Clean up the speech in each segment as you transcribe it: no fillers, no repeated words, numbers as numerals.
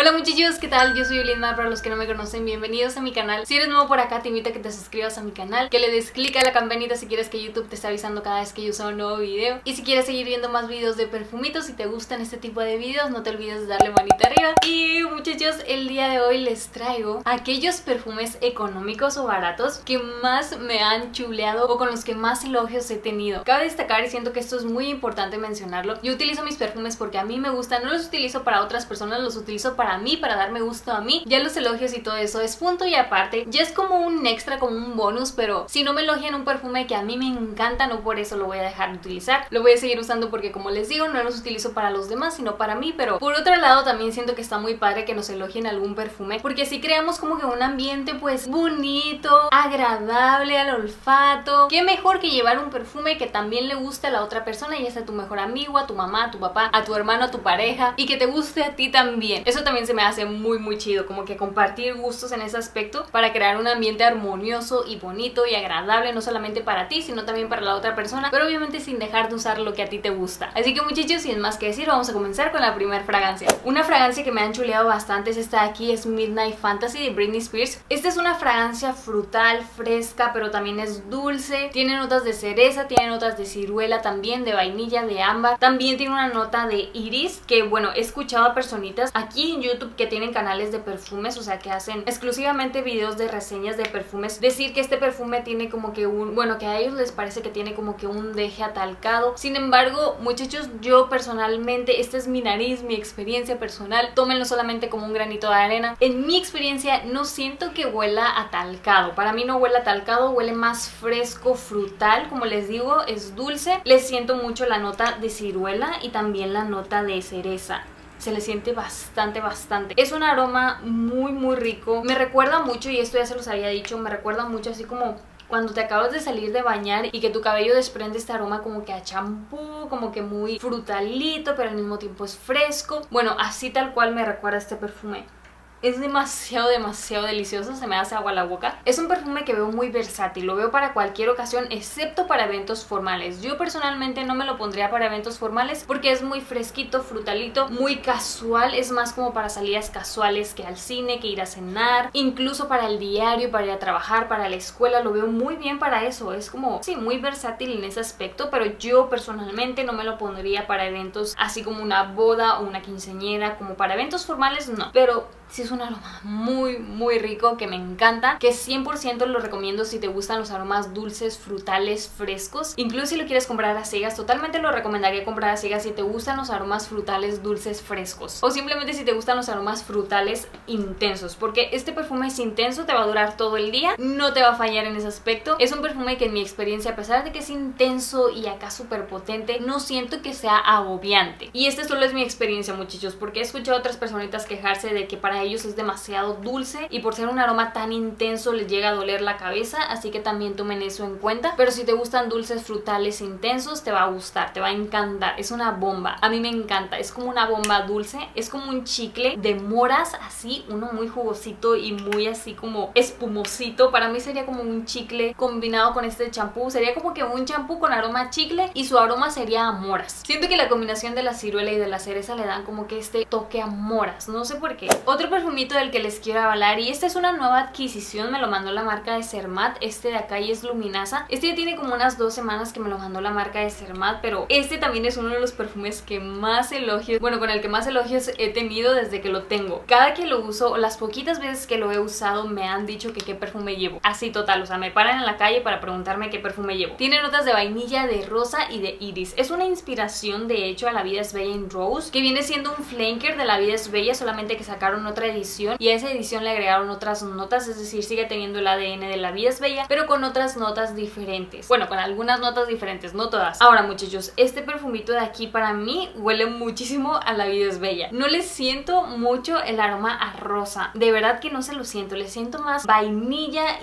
Hola muchachos, ¿qué tal? Yo soy Olinda, para los que no me conocen, bienvenidos a mi canal. Si eres nuevo por acá, te invito a que te suscribas a mi canal, que le des click a la campanita si quieres que YouTube te esté avisando cada vez que yo subo un nuevo video. Y si quieres seguir viendo más videos de perfumitos, si te gustan este tipo de videos, no te olvides de darle manita arriba. Y muchachos, el día de hoy les traigo aquellos perfumes económicos o baratos que más me han chuleado o con los que más elogios he tenido. Cabe destacar, y siento que esto es muy importante mencionarlo, yo utilizo mis perfumes porque a mí me gustan, no los utilizo para otras personas, los utilizo para mí, para darme gusto a mí. Ya los elogios y todo eso es punto y aparte, ya es como un extra, como un bonus, pero si no me elogian un perfume que a mí me encanta, no por eso lo voy a dejar de utilizar, lo voy a seguir usando porque, como les digo, no los utilizo para los demás, sino para mí. Pero por otro lado también siento que está muy padre que nos elogien algún perfume, porque así creamos como que un ambiente pues bonito, agradable al olfato. Qué mejor que llevar un perfume que también le guste a la otra persona, ya sea tu mejor amigo, a tu mamá, a tu papá, a tu hermano, a tu pareja, y que te guste a ti también. Eso también se me hace muy chido, como que compartir gustos en ese aspecto para crear un ambiente armonioso y bonito y agradable, no solamente para ti, sino también para la otra persona, pero obviamente sin dejar de usar lo que a ti te gusta. Así que muchachos, sin más que decir, vamos a comenzar con la primera fragancia. Una fragancia que me han chuleado bastante es esta de aquí, es Midnight Fantasy de Britney Spears. Esta es una fragancia frutal, fresca, pero también es dulce, tiene notas de cereza, tiene notas de ciruela también, de vainilla, de ámbar, también tiene una nota de iris, que bueno, he escuchado a personitas aquí en YouTube que tienen canales de perfumes, o sea que hacen exclusivamente videos de reseñas de perfumes, decir que este perfume tiene como que bueno, que a ellos les parece que tiene como que un deje atalcado. Sin embargo, muchachos, yo personalmente, esta es mi nariz, mi experiencia personal, tómenlo solamente como un granito de arena. En mi experiencia no siento que huela atalcado, para mí no huele atalcado, huele más fresco, frutal, como les digo, es dulce. Les siento mucho la nota de ciruela y también la nota de cereza. Se le siente bastante. Es un aroma muy rico. Me recuerda mucho, y esto ya se los había dicho, me recuerda mucho así como cuando te acabas de salir de bañar y que tu cabello desprende este aroma como que a champú, como que muy frutalito, pero al mismo tiempo es fresco. Bueno, así tal cual me recuerda este perfume. Es demasiado delicioso, se me hace agua a la boca. Es un perfume que veo muy versátil, lo veo para cualquier ocasión excepto para eventos formales. Yo personalmente no me lo pondría para eventos formales porque es muy fresquito, frutalito, muy casual. Es más como para salidas casuales que al cine, que ir a cenar, incluso para el diario, para ir a trabajar, para la escuela. Lo veo muy bien para eso, es como, sí, muy versátil en ese aspecto, pero yo personalmente no me lo pondría para eventos así como una boda o una quinceañera. Como para eventos formales no, pero sí es un aroma muy rico que me encanta, que 100% lo recomiendo si te gustan los aromas dulces, frutales, frescos. Incluso si lo quieres comprar a ciegas, totalmente lo recomendaría comprar a ciegas si te gustan los aromas frutales, dulces, frescos, o simplemente si te gustan los aromas frutales intensos, porque este perfume es intenso, te va a durar todo el día, no te va a fallar en ese aspecto. Es un perfume que en mi experiencia, a pesar de que es intenso y acá súper potente, no siento que sea agobiante. Y este solo es mi experiencia, muchachos, porque he escuchado a otras personitas quejarse de que para ellos es demasiado dulce y por ser un aroma tan intenso les llega a doler la cabeza, así que también tomen eso en cuenta. Pero si te gustan dulces, frutales, intensos, te va a gustar, te va a encantar. Es una bomba, a mí me encanta, es como una bomba dulce, es como un chicle de moras, así, uno muy jugosito y muy así como espumosito. Para mí sería como un chicle combinado con este champú, sería como que un champú con aroma a chicle y su aroma sería a moras. Siento que la combinación de la ciruela y de la cereza le dan como que este toque a moras, no sé por qué. Otro perfumito del que les quiero hablar, y esta es una nueva adquisición, me lo mandó la marca de Zermatt, este de acá, y es Luminasa. Este ya tiene como unas 2 semanas que me lo mandó la marca de Zermatt, pero este también es uno de los perfumes que más elogios, bueno, con el que más elogios he tenido desde que lo tengo. Cada que lo uso, las poquitas veces que lo he usado, me han dicho que qué perfume llevo, así total, o sea, me paran en la calle para preguntarme qué perfume llevo. Tiene notas de vainilla, de rosa y de iris. Es una inspiración de hecho a La Vida es Bella en Rose, que viene siendo un flanker de La Vida es Bella, solamente que sacaron otra edición y a esa edición le agregaron otras notas, es decir, sigue teniendo el ADN de La Vida es Bella, pero con otras notas diferentes. Bueno, con algunas notas diferentes, no todas. Ahora, muchachos, este perfumito de aquí para mí huele muchísimo a La Vida es Bella. No le siento mucho el aroma a rosa, de verdad que no se lo siento, le siento más vainilla y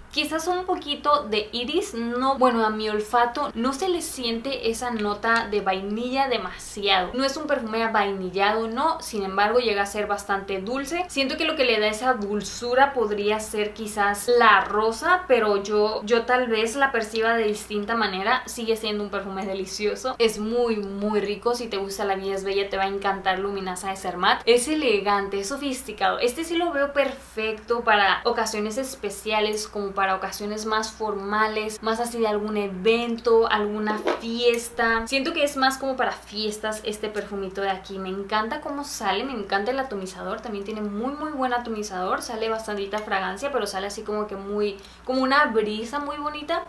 Quizás un poquito de iris, no, bueno, a mi olfato no se le siente esa nota de vainilla demasiado. No es un perfume vainillado, no, sin embargo llega a ser bastante dulce. Siento que lo que le da esa dulzura podría ser quizás la rosa, pero yo tal vez la perciba de distinta manera. Sigue siendo un perfume delicioso, es muy rico. Si te gusta La Vida es Bella te va a encantar Luminasa de Zermatt. Es elegante, es sofisticado. Este sí lo veo perfecto para ocasiones especiales, como para ocasiones más formales, más así de algún evento, alguna fiesta. Siento que es más como para fiestas este perfumito de aquí. Me encanta cómo sale, me encanta el atomizador, también tiene muy buen atomizador, sale bastantita fragancia, pero sale así como que como una brisa muy bonita.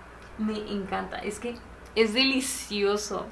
Me encanta, es que es delicioso.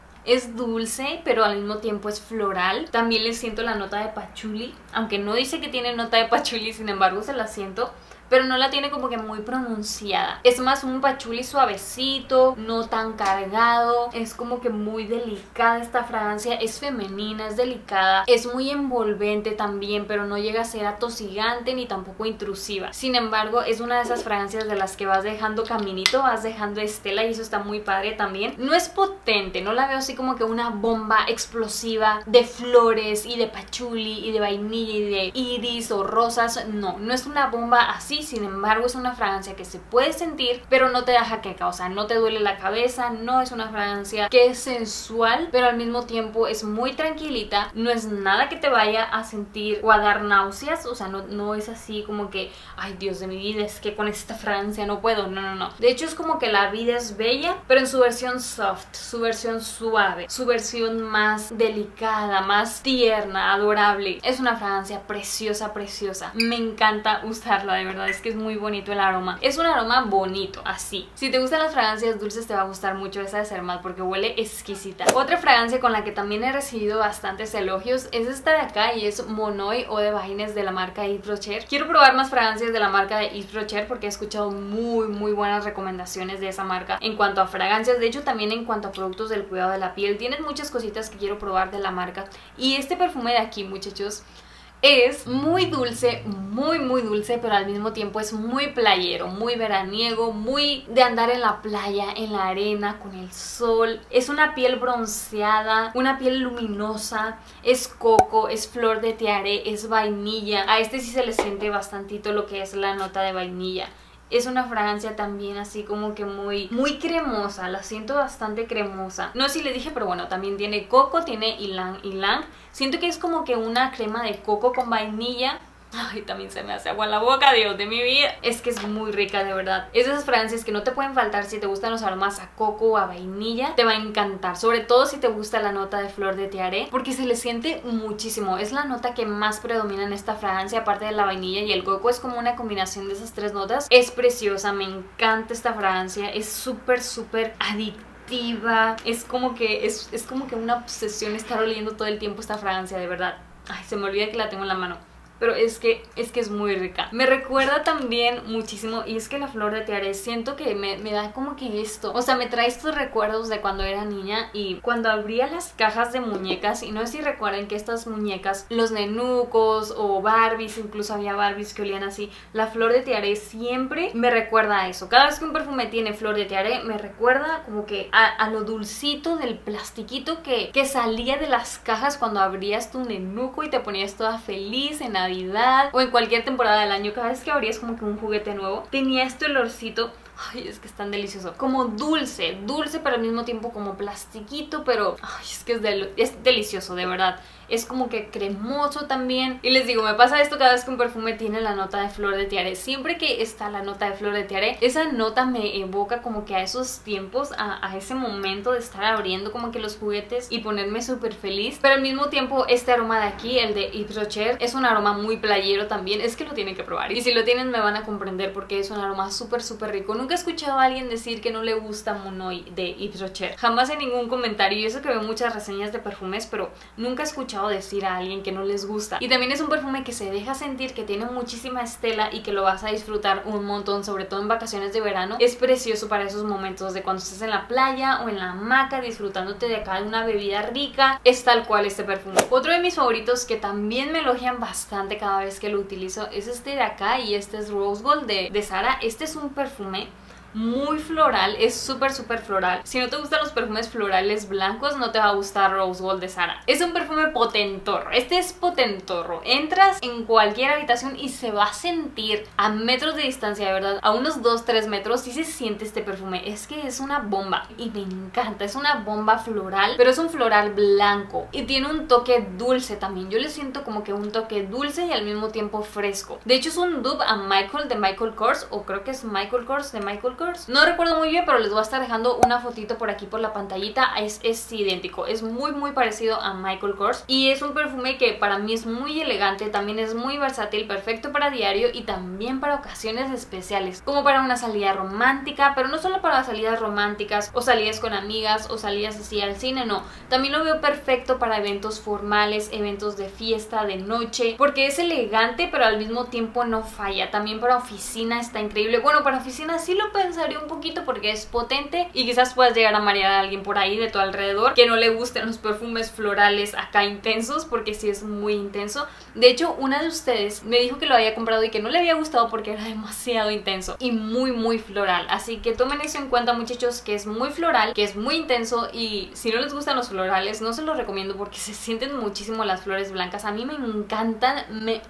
Es dulce, pero al mismo tiempo es floral. También le siento la nota de pachuli, aunque no dice que tiene nota de pachuli, sin embargo se la siento, pero no la tiene como que muy pronunciada. Es más un pachuli suavecito, no tan cargado. Es como que muy delicada esta fragancia. Es femenina, es delicada, es muy envolvente también, pero no llega a ser atosigante ni tampoco intrusiva. Sin embargo, es una de esas fragancias de las que vas dejando caminito, vas dejando estela, y eso está muy padre también. No es potente, no la veo así como que una bomba explosiva de flores y de pachuli y de vainilla y de iris o rosas. No es una bomba así. Sin embargo, es una fragancia que se puede sentir, pero no te da jaqueca, o sea, no te duele la cabeza. No es una fragancia que es sensual, pero al mismo tiempo es muy tranquilita. No es nada que te vaya a sentir o a dar náuseas, o sea, no es así como que, ay Dios de mi vida, es que con esta fragancia no puedo. No. De hecho es como que La Vida es Bella, pero en su versión soft, su versión suave, su versión más delicada, más tierna, adorable. Es una fragancia preciosa. Me encanta usarla, de verdad. Es que es muy bonito el aroma. Es un aroma bonito, así. Si te gustan las fragancias dulces te va a gustar mucho esa de Zermatt porque huele exquisita. Otra fragancia con la que también he recibido bastantes elogios es esta de acá, y es Monoi Eau de Vagines de la marca Yves Rocher. Quiero probar más fragancias de la marca de Yves Rocher porque he escuchado muy buenas recomendaciones de esa marca en cuanto a fragancias. De hecho, también en cuanto a productos del cuidado de la piel. Tienen muchas cositas que quiero probar de la marca. Y este perfume de aquí, muchachos, es muy dulce, muy dulce, pero al mismo tiempo es muy playero, muy veraniego, muy de andar en la playa, en la arena, con el sol. Es una piel bronceada, una piel luminosa, es coco, es flor de tiare, es vainilla. A este sí se le siente bastantito lo que es la nota de vainilla. Es una fragancia también así como que muy cremosa, la siento bastante cremosa. No sé si le dije, pero bueno, también tiene coco, tiene ylang ylang. Siento que es como que una crema de coco con vainilla. Ay, también se me hace agua en la boca, Dios de mi vida. Es que es muy rica, de verdad. Es de esas fragancias que no te pueden faltar si te gustan los aromas a coco o a vainilla. Te va a encantar, sobre todo si te gusta la nota de flor de tiare, porque se le siente muchísimo. Es la nota que más predomina en esta fragancia, aparte de la vainilla y el coco. Es como una combinación de esas tres notas. Es preciosa, me encanta esta fragancia. Es súper adictiva. Es como que una obsesión estar oliendo todo el tiempo esta fragancia, de verdad. Ay, se me olvida que la tengo en la mano. Pero es que es muy rica. Me recuerda también muchísimo, y es que la flor de tiare siento que me da como que esto, o sea, me trae estos recuerdos de cuando era niña y cuando abría las cajas de muñecas. Y no sé si recuerdan que estas muñecas, los nenucos o Barbies, incluso había Barbies que olían así, la flor de tiare siempre me recuerda a eso. Cada vez que un perfume tiene flor de tiare me recuerda como que a lo dulcito del plastiquito que salía de las cajas cuando abrías tu nenuco y te ponías toda feliz en Navidad o en cualquier temporada del año. Cada vez que abrías como que un juguete nuevo tenía este olorcito. Ay, es que es tan delicioso. Como dulce, pero al mismo tiempo como plastiquito, pero ay, es que es delicioso, de verdad. Es como que cremoso también. Y les digo, me pasa esto cada vez que un perfume tiene la nota de flor de tiare. Siempre que está la nota de flor de tiare, esa nota me evoca como que a esos tiempos, a ese momento de estar abriendo como que los juguetes y ponerme súper feliz. Pero al mismo tiempo este aroma de aquí, el de Yves Rocher, es un aroma muy playero también. Es que lo tienen que probar. Y si lo tienen me van a comprender porque es un aroma súper rico. Nunca he escuchado a alguien decir que no le gusta Monoi de Yves Rocher. Jamás en ningún comentario. Y eso que veo muchas reseñas de perfumes, pero nunca he escuchado escuchado decir a alguien que no les gusta. Y también es un perfume que se deja sentir, que tiene muchísima estela y que lo vas a disfrutar un montón, sobre todo en vacaciones de verano. Es precioso para esos momentos de cuando estés en la playa o en la hamaca disfrutándote de acá de una bebida rica. Es tal cual este perfume. Otro de mis favoritos que también me elogian bastante cada vez que lo utilizo es este de acá, y este es Rose Gold de Zara. Este es un perfume muy floral, es súper floral. Si no te gustan los perfumes florales blancos, no te va a gustar Rose Gold de Zara. Es un perfume potentorro, este es potentorro. Entras en cualquier habitación y se va a sentir a metros de distancia, de verdad, a unos 2-3 metros, sí se siente este perfume. Es que es una bomba y me encanta, es una bomba floral, pero es un floral blanco y tiene un toque dulce también. Yo le siento como que un toque dulce y al mismo tiempo fresco. De hecho es un dupe a Michael de Michael Kors, o creo que es Michael Kors de Michael Kors. No recuerdo muy bien, pero les voy a estar dejando una fotito por aquí por la pantallita. Es idéntico, es muy parecido a Michael Kors y es un perfume que para mí es muy elegante, también es muy versátil, perfecto para diario y también para ocasiones especiales, como para una salida romántica, pero no solo para salidas románticas o salidas con amigas o salidas así al cine, no. También lo veo perfecto para eventos formales, eventos de fiesta, de noche, porque es elegante pero al mismo tiempo no falla. También para oficina está increíble. Bueno, para oficina sí lo pensaría un poquito porque es potente y quizás puedas llegar a marear a alguien por ahí de tu alrededor que no le gusten los perfumes florales acá intensos, porque sí es muy intenso. De hecho, una de ustedes me dijo que lo había comprado y que no le había gustado porque era demasiado intenso y muy floral. Así que tomen eso en cuenta, muchachos, que es muy floral, que es muy intenso, y si no les gustan los florales no se los recomiendo porque se sienten muchísimo las flores blancas. A mí me encantan,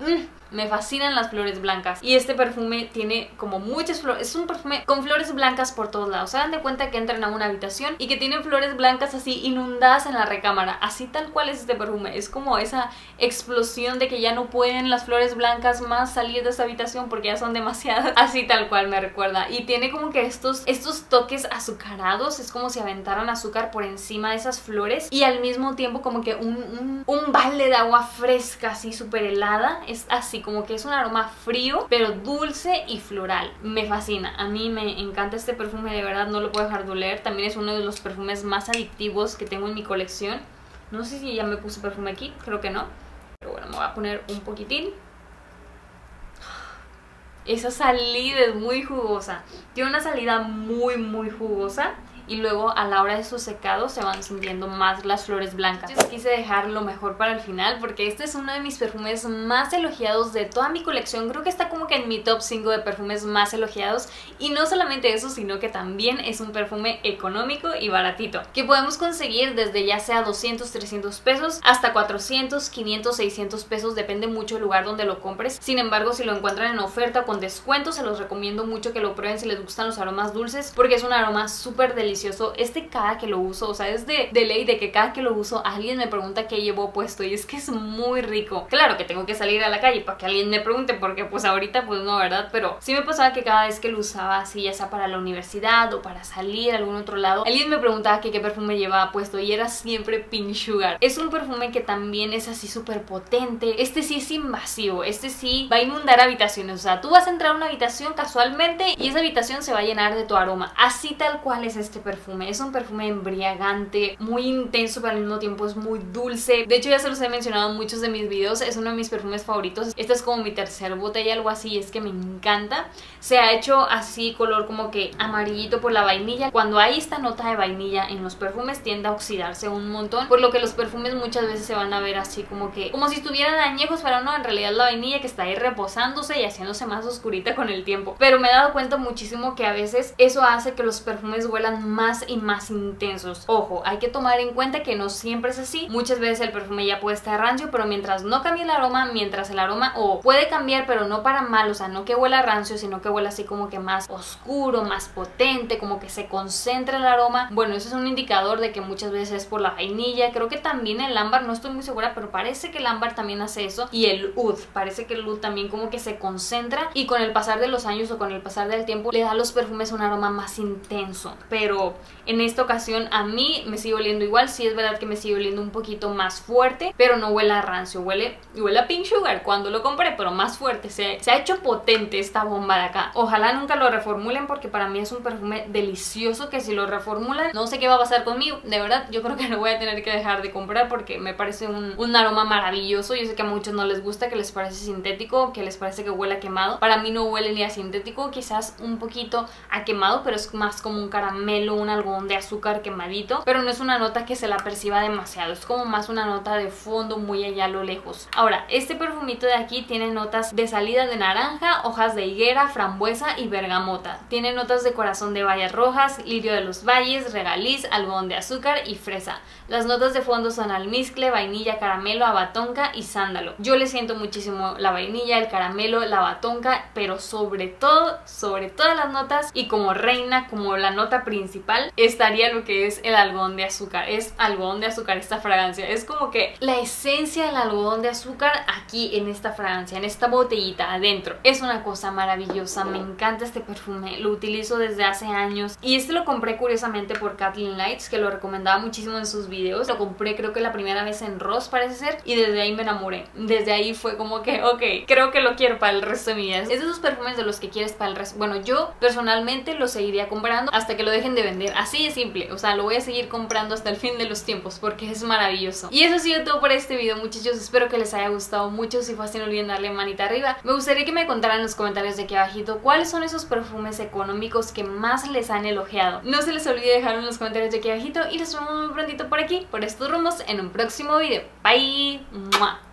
me fascinan las flores blancas y este perfume tiene como muchas flores. Es un perfume con flores blancas por todos lados. Se dan de cuenta que entran a una habitación y que tienen flores blancas así inundadas en la recámara. Así tal cual es este perfume. Es como esa explosión de que ya no pueden las flores blancas más salir de esa habitación porque ya son demasiadas. Así tal cual me recuerda. Y tiene como que estos toques azucarados. Es como si aventaran azúcar por encima de esas flores y al mismo tiempo como que un balde de agua fresca así súper helada. Es así como que es un aroma frío pero dulce y floral. Me fascina, a mí me encanta este perfume, de verdad no lo puedo dejar de oler. También es uno de los perfumes más adictivos que tengo en mi colección. No sé si ya me puse perfume aquí, creo que no, pero bueno, me voy a poner un poquitín. Esa salida es muy jugosa, tiene una salida muy jugosa. Y luego a la hora de su secado se van sintiendo más las flores blancas. Yo quise dejar lo mejor para el final porque este es uno de mis perfumes más elogiados de toda mi colección. Creo que está como que en mi top 5 de perfumes más elogiados. Y no solamente eso, sino que también es un perfume económico y baratito, que podemos conseguir desde ya sea 200, 300 pesos hasta 400, 500, 600 pesos. Depende mucho del lugar donde lo compres. Sin embargo, si lo encuentran en oferta o con descuento, se los recomiendo mucho que lo prueben si les gustan los aromas dulces, porque es un aroma súper delicioso. Este cada que lo uso, o sea, es de ley de que cada que lo uso alguien me pregunta qué llevo puesto y es que es muy rico. Claro que tengo que salir a la calle para que alguien me pregunte porque pues ahorita pues no, ¿verdad? Pero sí me pasaba que cada vez que lo usaba así, ya sea para la universidad o para salir a algún otro lado, alguien me preguntaba que qué perfume llevaba puesto y era siempre Pink Sugar. Es un perfume que también es así súper potente. Este sí es invasivo, este sí va a inundar habitaciones. O sea, tú vas a entrar a una habitación casualmente y esa habitación se va a llenar de tu aroma. Así tal cual es este perfume. Es un perfume embriagante, muy intenso, pero al mismo tiempo es muy dulce. De hecho ya se los he mencionado en muchos de mis videos, es uno de mis perfumes favoritos. Esta es como mi tercer botella, algo así, es que me encanta. Se ha hecho así color como que amarillito por la vainilla. Cuando hay esta nota de vainilla en los perfumes tiende a oxidarse un montón, por lo que los perfumes muchas veces se van a ver así como que como si estuvieran añejos, pero no, en realidad la vainilla que está ahí reposándose y haciéndose más oscurita con el tiempo. Pero me he dado cuenta muchísimo que a veces eso hace que los perfumes huelan más y más intensos. Ojo, hay que tomar en cuenta que no siempre es así. Muchas veces el perfume ya puede estar rancio, pero mientras no cambie el aroma, mientras el aroma o puede cambiar, pero no para mal, o sea, no que huela rancio, sino que huela así como que más oscuro, más potente, como que se concentra el aroma. Bueno, eso es un indicador de que muchas veces es por la vainilla. Creo que también el ámbar, no estoy muy segura, pero parece que el ámbar también hace eso. Y el oud, parece que el oud también como que se concentra y con el pasar de los años o con el pasar del tiempo le da a los perfumes un aroma más intenso. Pero pero en esta ocasión a mí me sigue oliendo igual. Sí es verdad que me sigue oliendo un poquito más fuerte, pero no huele a rancio, huele a Pink Sugar cuando lo compré, pero más fuerte. Se ha hecho potente esta bomba de acá. Ojalá nunca lo reformulen porque para mí es un perfume delicioso que si lo reformulan no sé qué va a pasar conmigo. De verdad, yo creo que lo voy a tener que dejar de comprar porque me parece un aroma maravilloso. Yo sé que a muchos no les gusta, que les parece sintético, que les parece que huele a quemado. Para mí no huele ni a sintético, quizás un poquito a quemado, pero es más como un caramelo, un algodón de azúcar quemadito, pero no es una nota que se la perciba demasiado, es como más una nota de fondo muy allá a lo lejos. Ahora, este perfumito de aquí tiene notas de salida de naranja, hojas de higuera, frambuesa y bergamota. Tiene notas de corazón de bayas rojas, lirio de los valles, regaliz, algodón de azúcar y fresa. Las notas de fondo son almizcle, vainilla, caramelo, abatonca y sándalo. Yo le siento muchísimo la vainilla, el caramelo, la abatonca, pero sobre todas las notas y como reina, como la nota principal, estaría lo que es el algodón de azúcar. Es algodón de azúcar esta fragancia, es como que la esencia del algodón de azúcar aquí en esta fragancia, en esta botellita adentro. Es una cosa maravillosa, me encanta este perfume, lo utilizo desde hace años y este lo compré curiosamente por Kathleen Lights, que lo recomendaba muchísimo en sus videos. Lo compré creo que la primera vez en Ross parece ser y desde ahí me enamoré. Desde ahí fue como que ok, creo que lo quiero para el resto de mi vida. Es de esos perfumes de los que quieres para el resto. Bueno, yo personalmente lo seguiría comprando hasta que lo dejen de vender, así de simple. O sea, lo voy a seguir comprando hasta el fin de los tiempos porque es maravilloso. Y eso ha sido todo por este video, muchachos. Espero que les haya gustado mucho. Si fue así, no olviden darle manita arriba. Me gustaría que me contaran en los comentarios de aquí abajito cuáles son esos perfumes económicos que más les han elogiado. No se les olvide dejarlo en los comentarios de aquí abajito y nos vemos muy prontito por aquí, por estos rumbos, en un próximo video. Bye. ¡Mua!